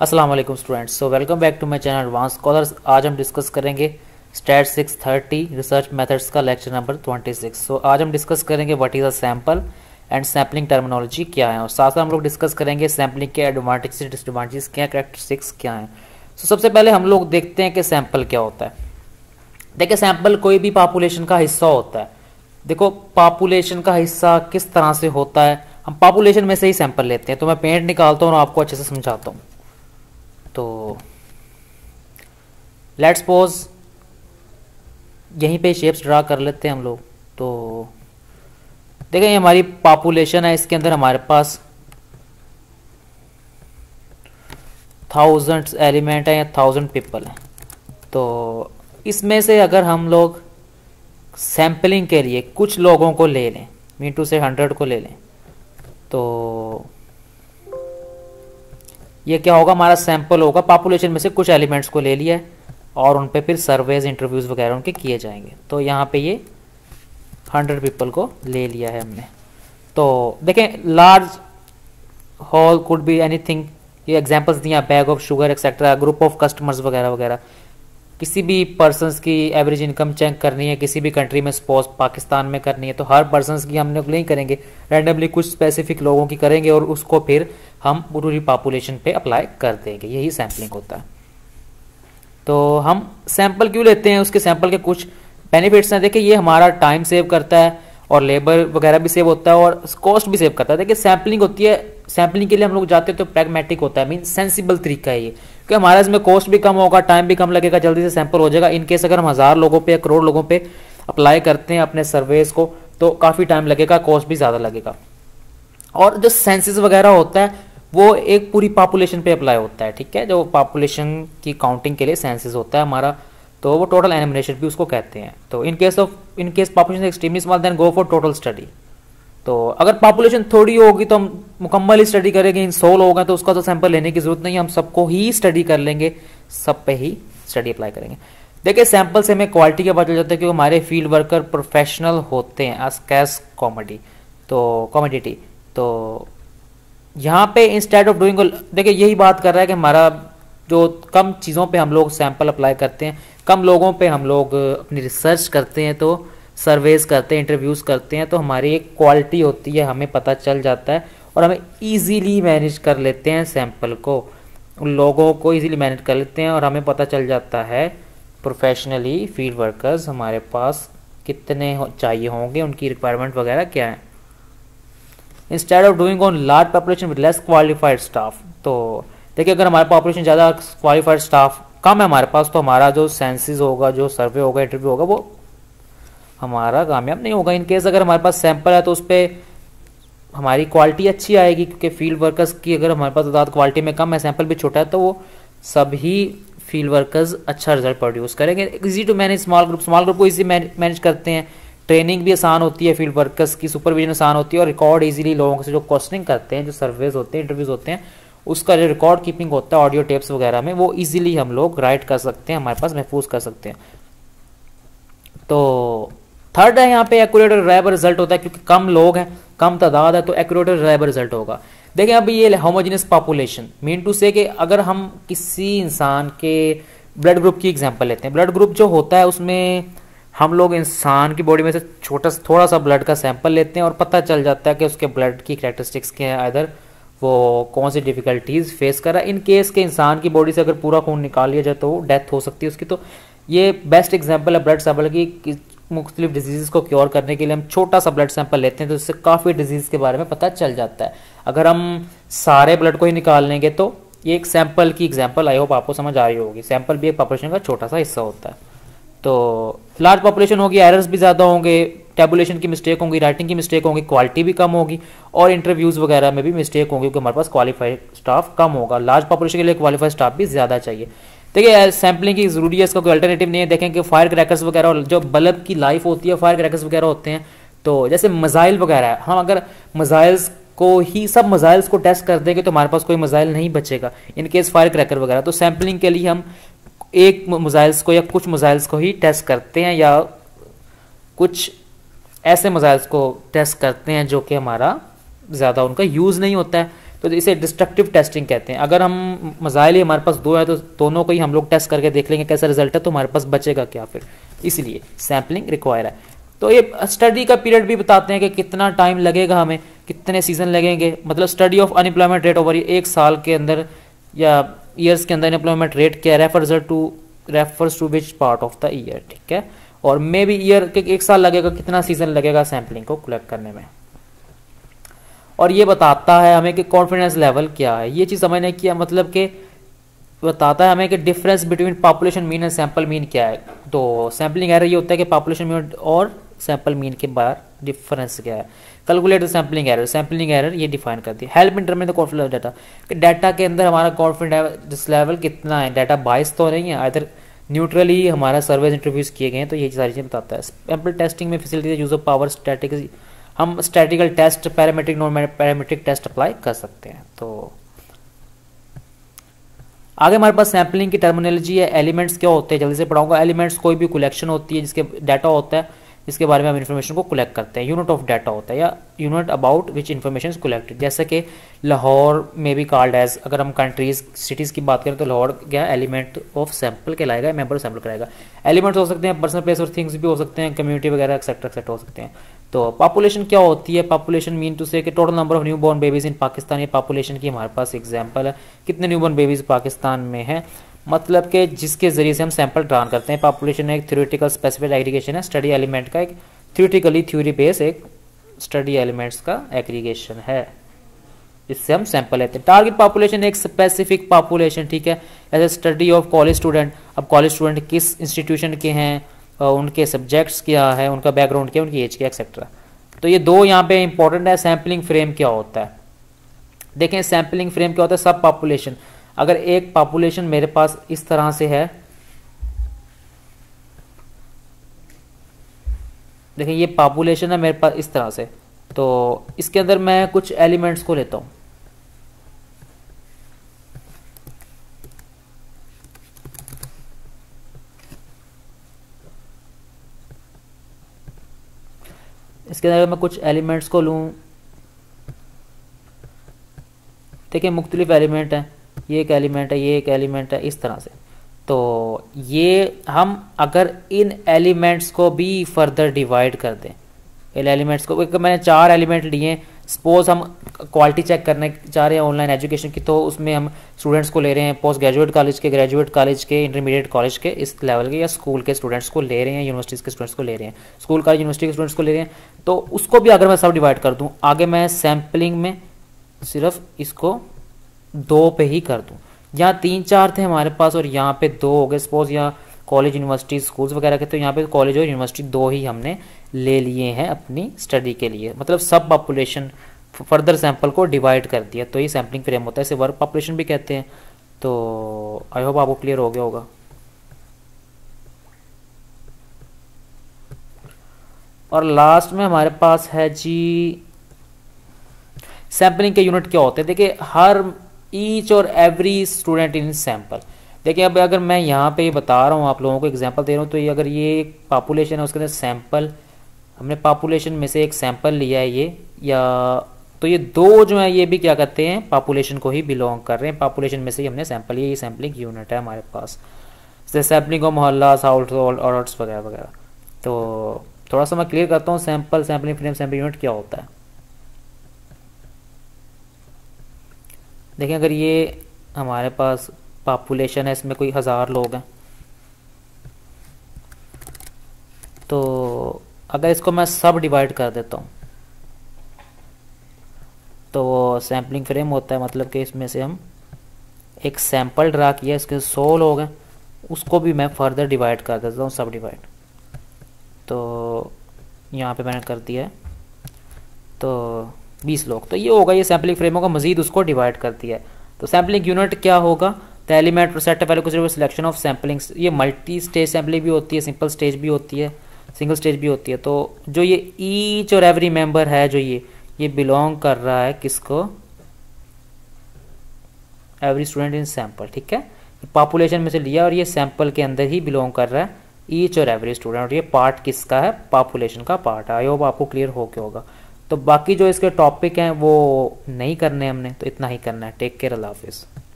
अस्सलाम वालेकुम students. So welcome back to my channel advance scholars. आज हम डिस्कस करेंगे स्टैट 630 रिसर्च मेथड्स का लेक्चर नंबर 26। सो आज हम डिस्कस करेंगे what is a sample and sampling terminology क्या है, और साथ साथ हम लोग डिस्कस करेंगे सैम्पलिंग के एडवांटेजेस डिसएडवांटेजेस क्या, कैरेक्टरिस्टिक्स क्या हैं। सो सबसे पहले हम लोग देखते हैं कि सैम्पल क्या होता है। देखिए, सैम्पल कोई भी पॉपुलेशन का हिस्सा होता है। देखो, पॉपुलेशन का हिस्सा किस तरह से होता है, हम पॉपुलेशन में से ही सैंपल लेते हैं। तो मैं पेंट निकालता हूँ और आपको अच्छे से समझाता हूँ। तो लेट्स सपोज यहीं पे शेप्स ड्रा कर लेते हैं हम लोग। तो देखें, ये हमारी पॉपुलेशन है, इसके अंदर हमारे पास थाउजेंड्स एलिमेंट है या 1000 पीपल है। तो इसमें से अगर हम लोग सैम्पलिंग के लिए कुछ लोगों को ले लें, मीन टू से 100 को ले लें, तो ये क्या होगा, हमारा सैंपल होगा। पॉपुलेशन में से कुछ एलिमेंट्स को ले लिया है और उन पे फिर सर्वेज, इंटरव्यूज़ वगैरह उनके किए जाएंगे। तो यहाँ पे ये 100 पीपल को ले लिया है हमने। तो देखें, large hall could be anything, ये एग्जांपल्स दिया, bag of sugar etcetera, group of customers वगैरह वगैरह। किसी भी पर्सनस की एवरेज इनकम चेक करनी है, किसी भी कंट्री में, सपोज पाकिस्तान में करनी है, तो हर पर्सनस की हम लोग नहीं करेंगे, रैंडमली कुछ स्पेसिफिक लोगों की करेंगे और उसको फिर हम पूरी पॉपुलेशन पे अप्लाई कर देंगे। यही सैम्पलिंग होता है। तो हम सैंपल क्यों लेते हैं, उसके सैंपल के कुछ बेनिफिट्स हैं। देखिए, ये हमारा टाइम सेव करता है और लेबर वगैरह भी सेव होता है और कॉस्ट भी सेव करता है। देखिए, सैम्पलिंग होती है, सैम्पलिंग के लिए हम लोग जाते हैं तो प्रैग्मेटिक होता है, मीन सेंसिबल तरीका है ये, क्योंकि हमारा इसमें कॉस्ट भी कम होगा, टाइम भी कम लगेगा, जल्दी से सैंपल हो जाएगा। इनकेस अगर हम 1000 लोगों पे या करोड़ लोगों पे अप्लाई करते हैं अपने सर्वेज को, तो काफ़ी टाइम लगेगा, कॉस्ट भी ज़्यादा लगेगा। और जो सेंसस वगैरह होता है वो एक पूरी पॉपुलेशन पे अप्लाई होता है, ठीक है। जो पॉपुलेशन की काउंटिंग के लिए सेंसस होता है हमारा, तो वो टोटल एनिमिनेशन भी उसको कहते हैं। तो in case population extremely small then go for total study. तो अगर पॉपुलेशन थोड़ी होगी तो हम मुकम्मल ही स्टडी करेंगे, इन 100 लोग हैं तो उसका तो सैंपल लेने की जरूरत नहीं है, हम सबको ही स्टडी कर लेंगे, सब पे ही स्टडी अप्लाई करेंगे। देखिए, सैंपल से हमें क्वालिटी का पता चल जाता है कि हमारे फील्ड वर्कर प्रोफेशनल होते हैं एज कैस कॉमोडिटी। तो यहाँ पे इंस्टेड ऑफ डूइंग, देखिए यही बात कर रहा है कि हमारा जो कम चीज़ों पे हम लोग सैंपल अप्लाई करते हैं, कम लोगों पे हम लोग अपनी रिसर्च करते हैं, तो सर्वेज करते हैं, इंटरव्यूज़ करते हैं, तो हमारी एक क्वालिटी होती है, हमें पता चल जाता है और हमें ईजीली मैनेज कर लेते हैं सैंपल को, उन लोगों को ईजीली मैनेज कर लेते हैं और हमें पता चल जाता है प्रोफेशनली फील्ड वर्कर्स हमारे पास कितने चाहिए होंगे, उनकी रिक्वायरमेंट वगैरह क्या है। Instead of doing on large population with less qualified staff. तो देखिए, अगर हमारे पॉपुलेशन ज़्यादा क्वालिफाइड स्टाफ कम है हमारे पास, तो हमारा जो सेंसिस होगा, जो सर्वे होगा, इंटरव्यू होगा, वो हमारा कामयाब नहीं होगा। इन केस अगर हमारे पास सैंपल है तो उस पर हमारी क्वालिटी अच्छी आएगी, क्योंकि फील्ड वर्कर्स की अगर हमारे पास तादाद क्वालिटी में कम है, सैंपल भी छोटा है, तो वो सभी फील्ड वर्कर्स अच्छा रिजल्ट प्रोड्यूस करेंगे। Easy to manage small group को इजी मैनेज करते हैं, ट्रेनिंग भी आसान होती है फील्ड वर्कर्स की, सुपरविजन आसान होती है और रिकॉर्ड इजीली लोगों से जो क्वेश्चनिंग करते हैं, जो सर्वेज होते हैं, इंटरव्यूज होते हैं, उसका जो रिकॉर्ड कीपिंग होता है ऑडियो टेप्स वगैरह में, वो इजीली हम लोग राइट कर सकते हैं, हमारे पास महफूज कर सकते हैं। तो थर्ड है, यहाँ पे एक्यूरेट और रिलायबल रिजल्ट होता है, क्योंकि कम लोग हैं, कम तादाद है, तो एक्यूरेट और रिलायबल रिजल्ट होगा। देखिए, अभी ये होमोजेनियस पॉपुलेशन, मीन टू से कि अगर हम किसी इंसान के ब्लड ग्रुप की एग्जांपल लेते हैं, ब्लड ग्रुप जो होता है उसमें हम लोग इंसान की बॉडी में से थोड़ा सा ब्लड का सैंपल लेते हैं और पता चल जाता है कि उसके ब्लड की कैरेक्टरिस्टिक्स क्या है, इधर वो कौन सी डिफिकल्टीज फेस कर रहा है। इन केस के इंसान की बॉडी से अगर पूरा खून निकाल लिया जाए तो डेथ हो सकती है उसकी। तो ये बेस्ट एग्जांपल है ब्लड सैंपल की, मुख्तलिफ डिजीज़ को क्योर करने के लिए हम छोटा सा ब्लड सैंपल लेते हैं, तो इससे काफ़ी डिजीज़ के बारे में पता चल जाता है। अगर हम सारे ब्लड को ही निकाल लेंगे तो ये एक सैंपल की एग्जांपल, आई होप आपको समझ आ रही होगी। सैंपल भी एक पॉपुलेशन का छोटा सा हिस्सा होता है। तो लार्ज पॉपुलेशन होगी, एरर्स भी ज़्यादा होंगे, टैबुलेशन की मिस्टेक होंगी, राइटिंग की मिस्टेक होंगी, क्वालिटी भी कम होगी और इंटरव्यूज़ वगैरह में भी मिस्टेक होंगी, क्योंकि हमारे पास क्वालिफाइड स्टाफ कम होगा। लार्ज पॉपुलेशन के लिए क्वालिफाइड स्टाफ भी ज़्यादा चाहिए। देखिए, सैम्पलिंग की ज़रूरी है, इसका कोई अल्टरनेटिव नहीं है। देखें कि फायर क्रैकर्स वगैरह, जो बल्ब की लाइफ होती है, फायर क्रैकर्स वगैरह होते हैं, तो जैसे मिसाइल वगैरह है, हम अगर मिसाइल्स को ही सब मिसाइल्स को टेस्ट कर देंगे तो हमारे पास कोई मिसाइल नहीं बचेगा। इन केस फायर क्रैकर वगैरह, तो सैम्पलिंग के लिए हम एक मिसाइल्स को या कुछ मिसाइल्स को ही टेस्ट करते हैं, या कुछ ऐसे मिसाइल्स को टेस्ट करते हैं जो कि हमारा ज़्यादा उनका यूज़ नहीं होता है। तो इसे डिस्ट्रक्टिव टेस्टिंग कहते हैं। अगर हम मज़ाइल ही हमारे पास दो है तो दोनों को ही हम लोग टेस्ट करके देख लेंगे कैसा रिजल्ट है, तो हमारे पास बचेगा क्या फिर, इसलिए सैम्पलिंग रिक्वायर है। तो ये स्टडी का पीरियड भी बताते हैं कि कितना टाइम लगेगा, हमें कितने सीजन लगेंगे, मतलब study of unemployment rate over एक साल के अंदर या ईयर्स के अंदर अनएम्प्लॉयमेंट रेट क्या refers to which part of the year, ठीक है। और मे बी ईयर के एक साल लगेगा, कितना सीजन लगेगा सैम्पलिंग को कलेक्ट करने में। और ये बताता है हमें कि कॉन्फिडेंस लेवल क्या है, ये चीज़ समझने की मतलब कि बताता है हमें कि difference between population mean and sample mean क्या है। तो सैम्पलिंग एरर ये होता है कि पॉपुलेशन मीन और सैंपल मीन के बाहर डिफरेंस क्या है। कैलकुलेट सैम्पलिंग एरर ये डिफाइन करती है। हेल्प इन टर्म में कॉन्फिडेंस डाटा, कि डाटा के अंदर हमारा कॉन्फिडेंस लेवल कितना है, डाटा बाइस तो नहीं है, इधर न्यूट्रली हमारा सर्वेज इंटरव्यूज किए गए हैं, तो ये सारी चीज़ें बताता है। सैंपल टेस्टिंग में facility use of power static, हम statical test, parametric non parametric test apply कर सकते हैं। तो आगे हमारे पास सैम्पलिंग की टर्मिनोलॉजी है। एलिमेंट्स क्या होते हैं जल्दी से पढ़ाऊंगा। एलिमेंट्स कोई भी कलेक्शन होती है जिसके डाटा होता है, इसके बारे में हम इन्फॉर्मेशन को कलेक्ट करते हैं। यूनिट ऑफ डाटा होता है या unit about which information is collected, जैसे कि लाहौर में भी कॉल्ड एज, अगर हम कंट्रीज सिटीज़ की बात करें तो लाहौर क्या एलिमेंट ऑफ सैंपल कहलाएगा, मेंबर ऑफ सैंपल कहलाएगा। एलिमेंट्स हो सकते हैं पर्सनल प्लेस और थिंग्स भी हो सकते हैं, कम्युनिटी वगैरह एक्सेट्रा हो सकते हैं। तो पॉपुलेशन क्या होती है, पॉपुलेशन मीन टू से कि total number of new born babies in Pakistan, ये पॉपुलेशन की हमारे पास एग्जाम्पल है, कितने न्यू बॉर्न बेबीज पाकिस्तान में है, मतलब कि जिसके जरिए से हम सैंपल ड्रान करते हैं। पॉपुलेशन एक थ्योरेटिकल स्पेसिफिक एग्रीगेशन है, स्टडी एलिमेंट का एक थ्योरेटिकली थ्योरी बेस एक स्टडी एलिमेंट्स का एग्रीगेशन है, इससे हम सैंपल लेते हैं। टारगेट पॉपुलेशन एक स्पेसिफिक पॉपुलेशन, ठीक है, as a study of college student. अब कॉलेज स्टूडेंट किस इंस्टीट्यूशन के हैं, उनके सब्जेक्ट्स क्या है, उनका बैकग्राउंड क्या है, उनकी एज क्या, एक्सेट्रा। तो ये दो यहाँ पे इंपॉर्टेंट है। सैम्पलिंग फ्रेम क्या होता है, देखें सैम्पलिंग फ्रेम क्या होता है। सब पॉपुलेशन, अगर एक पॉपुलेशन मेरे पास इस तरह से है, देखिए ये पॉपुलेशन है मेरे पास इस तरह से, तो इसके अंदर मैं कुछ एलिमेंट्स को लेता हूं। इसके अंदर मैं कुछ एलिमेंट्स को लूं, देखिए मुख्तलिफ एलिमेंट हैं, ये एक एलिमेंट है, ये एक एलिमेंट है, इस तरह से। तो ये हम अगर इन एलिमेंट्स को भी फर्दर डिवाइड कर दें, इन एलिमेंट्स को, मैंने 4 एलिमेंट लिए, सपोज हम क्वालिटी चेक करने चाह रहे हैं ऑनलाइन एजुकेशन की, तो उसमें हम स्टूडेंट्स को ले रहे हैं पोस्ट ग्रेजुएट कॉलेज के, ग्रेजुएट कॉलेज के, इंटरमीडिएट कॉलेज के, इस लेवल के, या स्कूल के स्टूडेंट्स को ले रहे हैं, यूनिवर्सिटीज़ के स्टूडेंट्स को ले रहे हैं, स्कूल कॉलेज यूनिवर्सिटी के स्टूडेंट्स को ले रहे हैं। तो उसको भी अगर मैं सब डिवाइड कर दूँ, आगे मैं सैम्पलिंग में सिर्फ इसको 2 पे ही कर दूँ। यहाँ 3-4 थे हमारे पास और यहाँ पे 2 हो गए, सपोज यहाँ कॉलेज यूनिवर्सिटी स्कूल्स वगैरह के, तो यहाँ पे कॉलेज और यूनिवर्सिटी 2 ही हमने ले लिए हैं अपनी स्टडी के लिए, मतलब सब पॉपुलेशन फर्दर सैंपल को डिवाइड कर दिया। तो ये सैम्पलिंग फ्रेम होता है, इसे वर्क पॉपुलेशन भी कहते हैं। तो आई होप आपको क्लियर हो गया होगा। और लास्ट में हमारे पास है जी सैम्पलिंग के यूनिट क्या होते हैं। देखिए हर ईच और एवरी स्टूडेंट इन सैंपल, देखिए अब अगर मैं यहाँ पे बता रहा हूँ आप लोगों को एग्जांपल दे रहा हूँ, तो ये अगर ये एक पॉपुलेशन है उसके अंदर सैंपल, हमने पॉपुलेशन में से एक सैंपल लिया है ये, या तो ये 2 जो है ये भी क्या करते हैं पॉपुलेशन को ही बिलोंग कर रहे हैं, पॉपुलेशन में से ही हमने सैंपल लिया, ये सैम्पलिंग यूनिट है हमारे पास। जैसे सैम्पलिंग ऑफ मोहल्ला हाउस वगैरह वगैरह। तो थोड़ा सा मैं क्लियर करता हूँ सैम्पलिंग फ्रेम सैम्पलिंग यूनिट क्या होता है। देखिए अगर ये हमारे पास पॉपुलेशन है, इसमें कोई 1000 लोग हैं, तो अगर इसको मैं सब डिवाइड कर देता हूँ तो वो सैम्पलिंग फ्रेम होता है, मतलब कि इसमें से हम एक सैंपल ड्रा किया, इसके 100 लोग हैं, उसको भी मैं फर्दर डिवाइड कर देता हूँ सब डिवाइड। तो यहाँ पे मैंने कर दिया है, तो 20 लोग, तो ये होगा, ये सैम्पलिंग फ्रेम होगा, मजीद उसको डिवाइड कर दिया है। तो सैम्पलिंग यूनिट क्या होगा, the element set value selection of sampling. ये मल्टी स्टेज सैम्पलिंग भी होती है, सिंपल स्टेज भी होती है, सिंगल स्टेज भी होती है। तो जो ये ईच और एवरी मेंबर है, जो ये बिलोंग कर रहा है किसको, एवरी स्टूडेंट इन सैंपल, ठीक है, पॉपुलेशन में से लिया और ये सैंपल के अंदर ही बिलोंग कर रहा है ईच और एवरी स्टूडेंट, और ये पार्ट किसका है, पॉपुलेशन का पार्ट है। आई होप आपको क्लियर हो गया होगा। तो बाकी जो इसके टॉपिक हैं वो नहीं करने हमने, तो इतना ही करना है। टेक केयर, अल्लाह हाफिज़।